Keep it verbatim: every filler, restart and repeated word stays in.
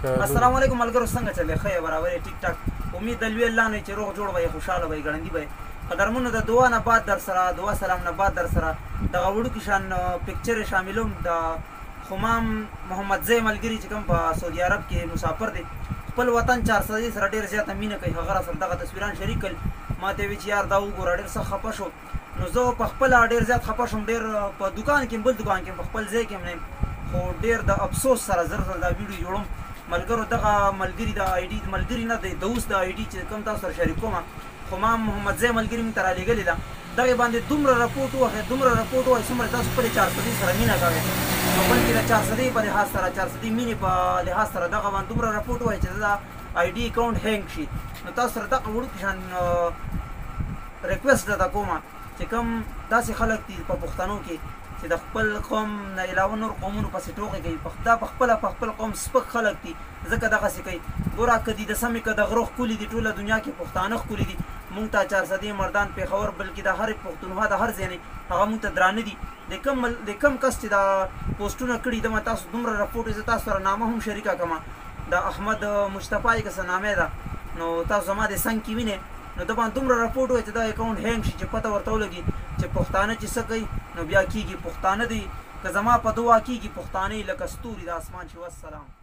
السلام علیکم ملګرو، څنګه چلې؟ ښه یې، برابر یې، ټیک ټاک. امید د لوی الله نه چې روغ جوړ به یې، خوشحاله به یې، ګړندي به یې. قدرمنو، د دعا نه بعد در سره، دعا سلام نه بعد در سره دغه وړوکي شان پکچر یې شاملوم. د خمام محمد زی ملګري چې کوم په سعودي عرب کې مسافر دی، خپل وطن چارسدي سره ډېر زیاته مینه کوي. هغه راسره دغه تصویران شریک کړل. ما ته یې ویل چې یار دا وګوره، ډېر سخت خفه شو. نو زه په خپله ډېر زیات خفه شوم. ډېر په دوکان کې بل دوکان کې په خپل ځای کې هم نه، خو ډېر د افسوس سره زر زر دا ویډیو جوړوم. ملګرو، دغه ملګري د آی ډي ملګري نه دی، د اوس د آی ډي چې کوم تاسو سره شریکوم، خمام محمد زی ملګري مې ته رالېږلې ده. دغې باندې دومره رپورټ ووهئ، دومره رپورټ ووهئ څومره تاسو خپلې چارسدۍ سره مینه کوئ، نو بلکې د چارسدۍ په لحاظ سره، چارسدۍ مینې په لحاظ سره دغه باندې دومره رپورټ ووهئ چې دا آی ډي اکاونټ هینګ شي. نو تاسو سره دغه وړوکي شان ریکویسټ درته کومه چې کوم داسې خلک دي په پښتنو کې چې د خپل قوم نه علاوه نور قومونو پسې ټوکې کوي، دا په خپله په خپل قوم سپک خلک دي، ځکه دغسې کوي. ګوره، که دي د سمې که د غره ښکلي دي، ټوله دنیا کې پښتانه ښکلي دي. مونږ ته چارسدي، مردان، پېښور، بلکې د هرې پښتونخوا د هر ځای نه هغه مونږ ته درانه دي. د کم د کم کس چې دا پوسټونه کړي دمه تاسو دومره رپورټ زه تاسو سره نامه هم شریکه کړم. د احمد مصطفی که څه نامې ده، نو تاسو زما د څنګ کې وینئ، نو د باندې دومره رپورټ وایي چې دا اکاونټ هینګ شي، چې پته ورته ولګي چې پښتانه چې څه کوي نو بیا کېږي. پښتانه دي که زما په دعا کېږي، پښتانه لکه ستوري د اسمان چې. والسلام.